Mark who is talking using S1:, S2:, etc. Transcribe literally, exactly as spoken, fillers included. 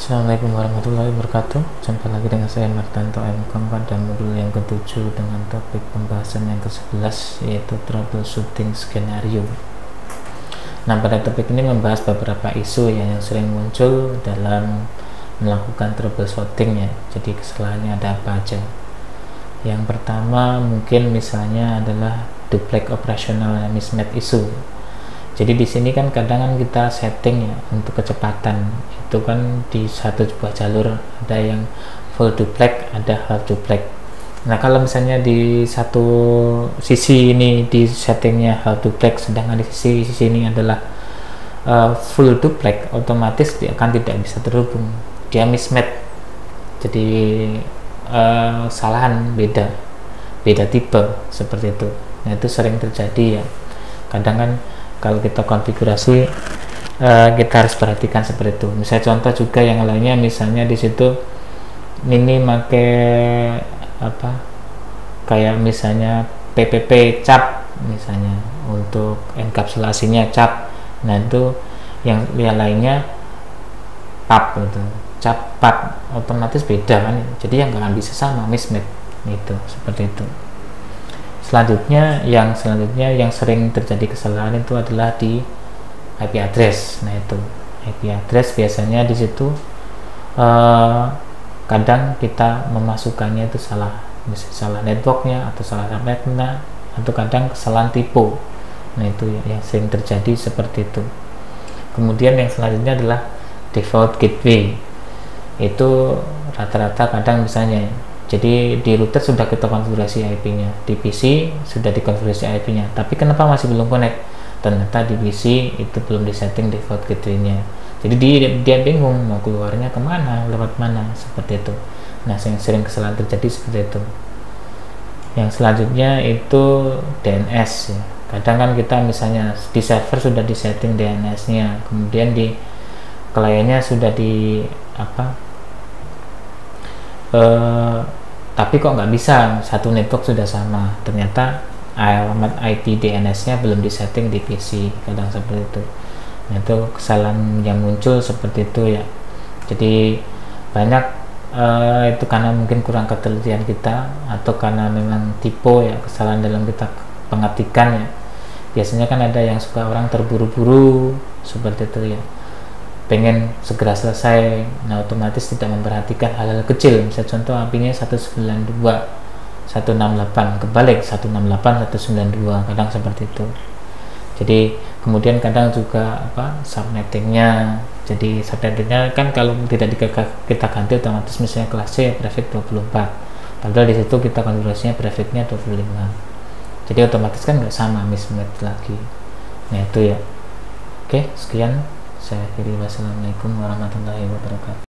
S1: Assalamualaikum warahmatullahi wabarakatuh. Jumpa lagi dengan saya Martanto M Kom pada modul yang ketujuh dengan topik pembahasan yang ke sebelas, yaitu troubleshooting skenario. Nah, pada topik ini membahas beberapa isu ya, yang sering muncul dalam melakukan troubleshooting ya. Jadi kesalahannya ada apa aja. Yang pertama mungkin misalnya adalah duplex operational mismatch issue. Jadi di sini kan kadang kan kita setting ya untuk kecepatan itu kan di satu buah jalur ada yang full duplex, ada half duplex. Nah, kalau misalnya di satu sisi ini di settingnya half duplex, sedangkan di sisi sisi ini adalah uh, full duplex, otomatis dia akan tidak bisa terhubung, dia mismatch. Jadi uh, kesalahan beda beda tipe seperti itu. Nah, itu sering terjadi ya. Kadang kan kalau kita konfigurasi uh, kita harus perhatikan seperti itu. Misalnya contoh juga yang lainnya, misalnya di situ ini make apa kayak misalnya P P P cap misalnya untuk enkapsulasinya cap. Nah, itu yang yang lainnya pap gitu, cap pap, otomatis beda kan. Jadi yang nggak akan bisa sama, mismatch itu seperti itu. Selanjutnya yang selanjutnya yang sering terjadi kesalahan itu adalah di I P address. Nah, itu I P address biasanya di situ uh, kadang kita memasukkannya itu salah, misalnya salah networknya atau salah subnetnya, atau kadang kesalahan tipe. Nah, itu yang sering terjadi seperti itu. Kemudian yang selanjutnya adalah default gateway. Itu rata-rata kadang misalnya, jadi di router sudah kita konfigurasi I P-nya, di P C sudah dikonfigurasi I P-nya, tapi kenapa masih belum connect? Ternyata di P C itu belum disetting default gateway-nya. Jadi dia, dia bingung mau keluarnya kemana, lewat mana, seperti itu. Nah, yang sering kesalahan terjadi seperti itu. Yang selanjutnya itu D N S ya. Kadang kan kita misalnya di server sudah disetting D N S-nya, kemudian di kliennya sudah di apa? Uh, tapi kok nggak bisa, satu network sudah sama, ternyata alamat I P D N S-nya belum disetting di P C, kadang seperti itu. Nah, itu kesalahan yang muncul seperti itu ya. Jadi banyak uh, itu karena mungkin kurang ketelitian kita, atau karena memang tipe ya, kesalahan dalam kita pengetikan ya. Biasanya kan ada yang suka orang terburu-buru seperti itu ya, pengen segera selesai. Nah, otomatis tidak memperhatikan hal-hal kecil. Misalnya contoh I P-nya seratus sembilan puluh dua titik seratus enam puluh delapan, kebalik seratus enam puluh delapan titik seratus sembilan puluh dua, kadang seperti itu. Jadi kemudian kadang juga apa subnettingnya. Jadi subnettingnya kan kalau tidak kita ganti otomatis misalnya kelas C prefix dua puluh empat, padahal di situ kita konfigurasinya prefixnya dua puluh lima. Jadi otomatis kan nggak sama, mismatch lagi. Nah, itu ya. Oke, sekian saya akhiri. Wassalamualaikum warahmatullahi wabarakatuh.